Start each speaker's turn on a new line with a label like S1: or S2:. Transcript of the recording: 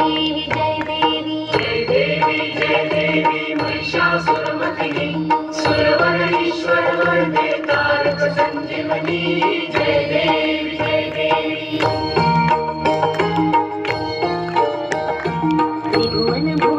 S1: जय देवी महिषासुरमर्दिनी सुरवरनीश्वर वरदे तारक संजीवनी जय देवी जय देवी। त्रिभुवन